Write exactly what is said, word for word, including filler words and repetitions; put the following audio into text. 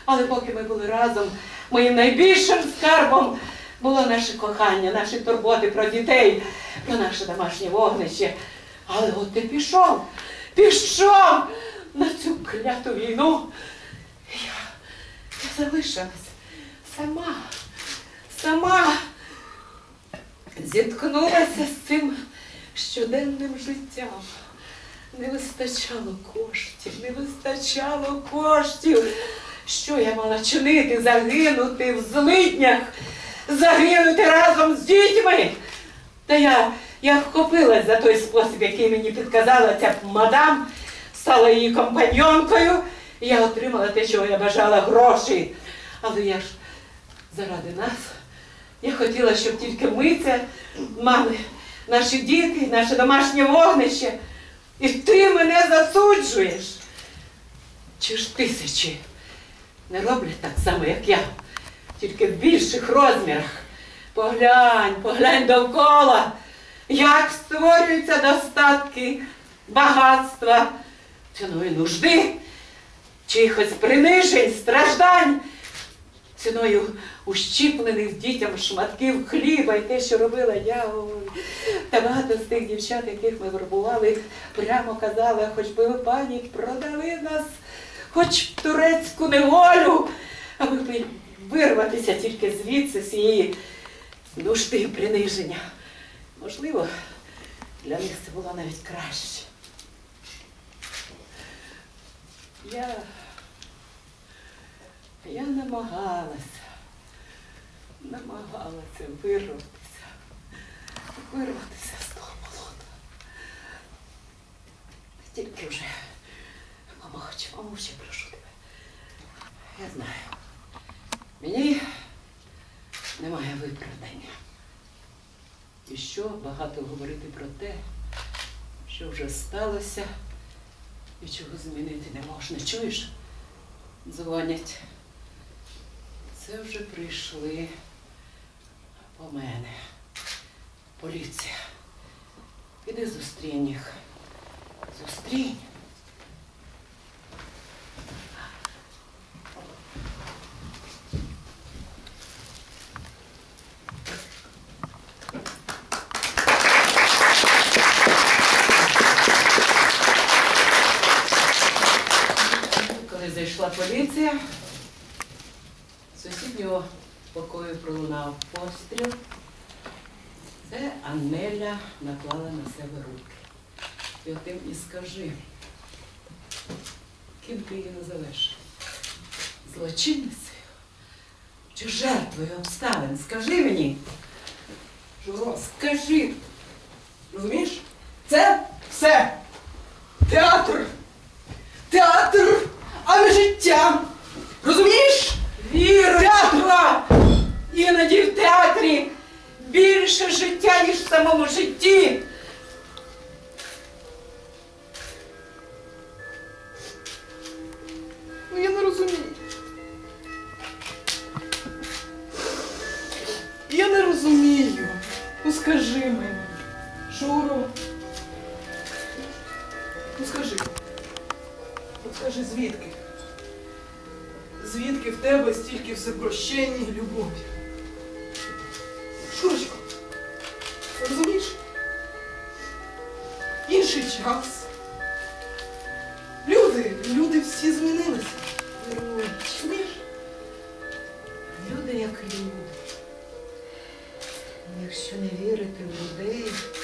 Але поки ми були разом, моїм найбільшим скарбом було наше кохання, наші турботи про дітей, про наше домашнє вогнище. Але от ти пішов, пішов на цю кляту війну. Я, я залишилась сама, сама зіткнулася з цим щоденним життям. Не вистачало коштів, не вистачало коштів. Що я мала чинити? Загинути в злиднях, загинути разом з дітьми. Та я, я вхопилась за той спосіб, який мені підказала ця мадам, стала її компаньонкою, і я отримала те, чого я бажала, гроші. Але я ж заради нас, я хотіла, щоб тільки ми це мали, наші діти, наше домашнє вогнище. І ти мене засуджуєш. Чи ж тисячі не роблять так само, як я, тільки в більших розмірах? Поглянь, поглянь довкола, як створюються достатки, багатства, ціною нужди, чихось принижень, страждань, ціною ущіплених дітям шматків хліба і те, що робила я. Ой. Та багато з тих дівчат, яких ми вербували, прямо казали, хоч би ви, пані, продали нас, хоч в турецьку неволю, аби вирватися тільки звідси, з цієї нужди і приниження. Можливо, для них це було навіть краще. Я... Я намагалася, намагалася вирватися, вирватися з того болота. Тільки вже, мамоч, мамуще, прошу тебе. Я знаю, мені немає виправдання. І що багато говорити про те, що вже сталося і чого змінити не можна. Чуєш? Дзвонять. Це вже прийшли по мене. Поліція. Іди зустрінь їх. Зустрінь. Коли зайшла поліція, з сусіднього покою пролунав постріл. Це Аннеля наклала на себе руки. І отим і скажи, ким ти її називеш? Злочинницею? Чи жертвою обставин? Скажи мені. Журо, скажи. Розумієш? Це все. Театр. Театр, а не життя. Розумієш? Віра, іноді в театрі більше життя, ніж в самому житті. Ну я не розумію. Я не розумію. Ну скажи мені, Шуро. Ну скажи. Ну скажи, звідки? Звідки в тебе стільки всепрощення і любові? Шурочко, розумієш? Інший час. Люди, люди всі змінилися. Розумієш? Люди як люди. Якщо не вірити в людей,